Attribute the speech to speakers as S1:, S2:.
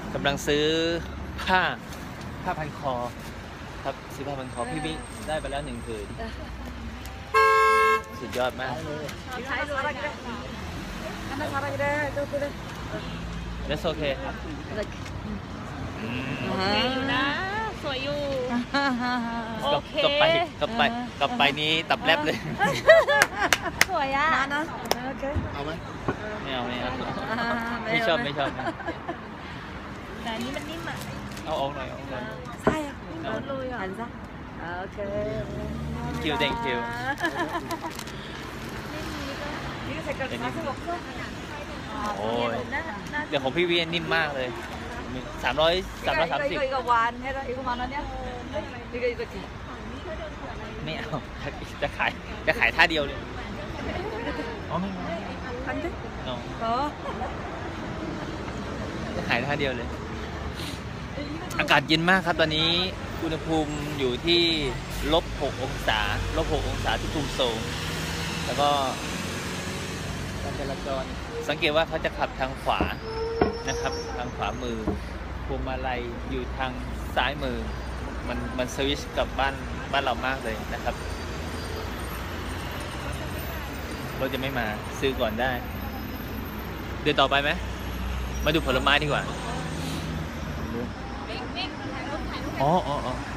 S1: กำลังซื้อผ้าพันคอครับซื้อผ้าพันคอพี่บิ๊กได้ไปแล้ว1 ผืนสุดยอดมากThat's okay
S2: อยู่นะสวยอยู่โอเค
S1: กลับไปนี้ตับแลบเลย
S2: สวยอ่ะนะ
S1: เอาไหมไม่เอาไม่ชอบ
S2: แต่อันนี้มันนิ่มอ่ะ
S1: เอาออกหน่อย
S2: ใช่อ่ะนิ่มเลยอ่ะหันซะโอเค
S1: thank you โอ้ยเดี๋ยวของพี่เวียนนิ่มมากเลย330
S2: 이거 완 해라 이거 만 원이야? 이거
S1: ไม่เอาจะขายท่าเดียวเลยอ๋อไม่
S2: 안 돼?
S1: จะขายท่าเดียวเลยอากาศเย็นมากครับตอนนี้อุณหภูมิอยู่ที่-6 องศาที่กรุงโซลแล้วก็การจราจรสังเกตว่าเขาจะขับทางขวานะครับทางขวามือพวงมาลัยอยู่ทางซ้ายมือมันสวิชกับบ้านเรามากเลยนะครับรถจะไม่มาซื้อก่อนได้เดี๋ยวต่อไปไหมมาดูผลไม้ดีกว่าอ๋อ